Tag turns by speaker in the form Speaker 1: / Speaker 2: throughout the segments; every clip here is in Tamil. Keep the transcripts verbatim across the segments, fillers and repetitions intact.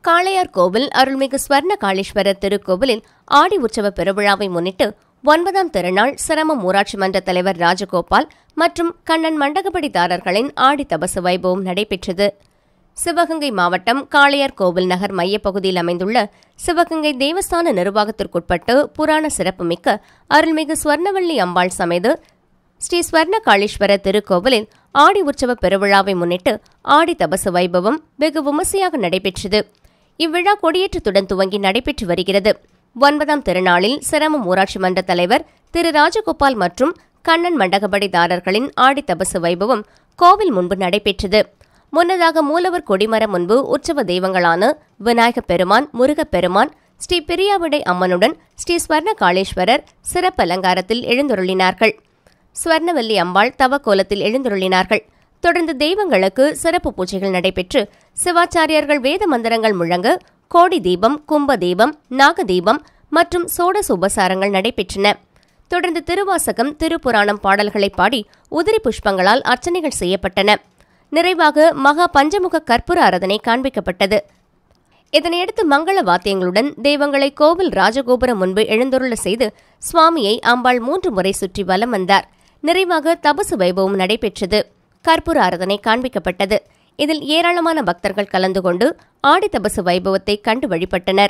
Speaker 1: காளையார்கோவில் அருள்மிகு ஸ்வர்ண காளீஸ்வரர் திருக்கோவிலில் ஆடி உற்சவ பெருவிழாவை முன்னிட்டு ஒன்பதாம் திருநாள் சிரமம் ஊராட்சி மன்ற தலைவர் ராஜகோபால் மற்றும் கண்ணன் மண்டகப்படிதாரர்களின் ஆடி தபசு வைபவம் நடைபெற்றது. சிவகங்கை மாவட்டம் காளையார்கோவில் நகர் மையப்பகுதியில் அமைந்துள்ள சிவகங்கை தேவஸ்தான நிர்வாகத்திற்குட்பட்டு புராண சிறப்புமிக்க அருள்மிகு ஸ்வர்ணவல்லி அம்பாள் சமேத ஸ்ரீ ஸ்வர்ண காளீஸ்வரர் திருக்கோவிலில் ஆடி உற்சவ பெருவிழாவை முன்னிட்டு ஆடி தபசு வைபவம் வெகு விமர்சையாக நடைபெற்றது. இவ்விழா கொடியேற்றத்துடன் துவங்கி நடைபெற்று வருகிறது. ஒன்பதாம் திருநாளில் சிரமம் ஊராட்சி மன்ற தலைவர் திரு ராஜகோபால் மற்றும் கண்ணன் மண்டகப்படிதாரர்களின் ஆடி தபசு வைபவம் கோவில் முன்பு நடைபெற்றது. முன்னதாக மூலவர் கொடிமரம் முன்பு உற்சவ தெய்வங்களான விநாயகப் பெருமான், முருகப்பெருமான், ஸ்ரீ பிரியாவிடை அம்மனுடன் ஸ்ரீ ஸ்வர்ண காளீஸ்வரர் சிறப்பு அலங்காரத்தில் எழுந்தருளினார்கள். ஸ்வர்ணவல்லி அம்பாள் தவக்கோலத்தில் எழுந்தருளினார்கள். தொடர்ந்து தெய்வங்களுக்கு சிறப்பு பூஜைகள் நடைபெற்று சிவாச்சாரியர்கள் வேத மந்திரங்கள் முழங்க கோடி தீபம், கும்ப தீபம், நாக தீபம் மற்றும் சோடச உபசாரங்கள் நடைபெற்றன. தொடர்ந்து திருவாசகம், திருப்புராணம் பாடல்களை பாடி உதிரி புஷ்பங்களால் அர்ச்சனைகள் செய்யப்பட்டன. நிறைவாக மகா பஞ்சமுக கற்பூர ஆராதனை காண்பிக்கப்பட்டது. இதனையடுத்து மங்கள வாத்தியங்களுடன் தெய்வங்களை கோவில் ராஜகோபுரம் முன்பு எழுந்தருள செய்து சுவாமியை அம்பாள் மூன்று முறை சுற்றி வலம் வந்தார். நிறைவாக தபசு வைபவம் நடைபெற்றது. கற்பூர ஆராதனை காண்பிக்கப்பட்டது. இதில் ஏராளமான பக்தர்கள் கலந்து கொண்டு ஆடி தபசு வைபவத்தை கண்டு வழிபட்டனர்.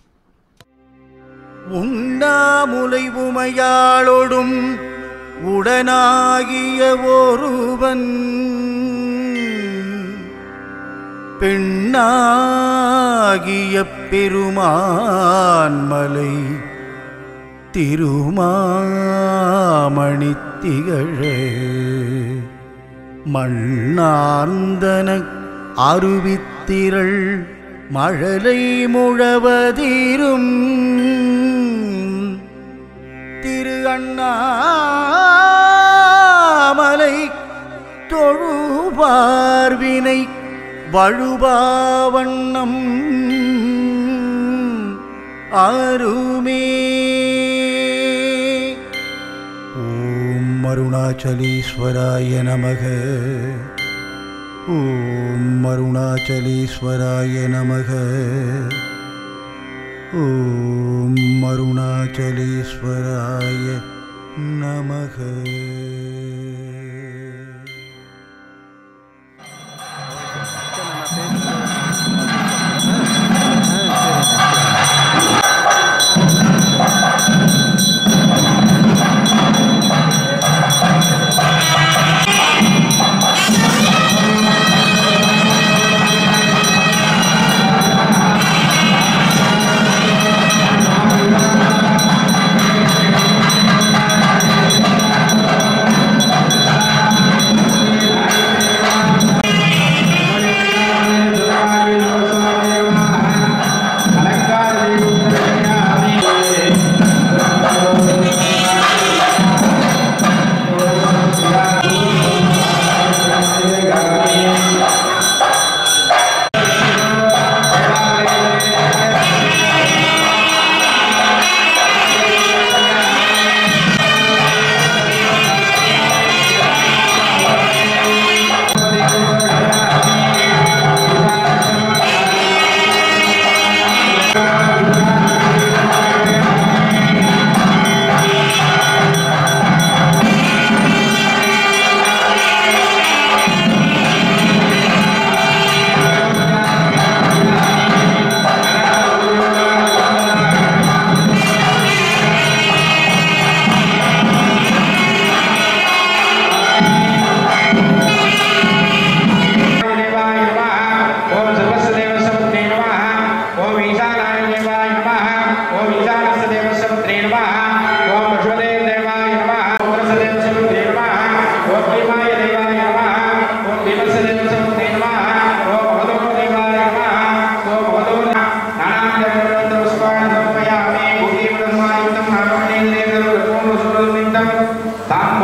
Speaker 2: உண்ணாமுலை உமையாளோடும் உடனாகிய ஒருவன் பெண்ணாகிய பெருமான்மலை திருமாமணி திகழ மண்ணார்ந்தன அருவித்திரள் மழலை முழவதிரும் திரு அண்ணாமலை தொழுபார்வினை வழுபாவண்ணம் அருமே. ஓம் அருணாச்சலீஸ்வராய நமக. ஓம் அருணாச்சலீஸ்வராய நமக. ஓம் அருணாச்சலீஸ்வராய நமக.
Speaker 3: Tam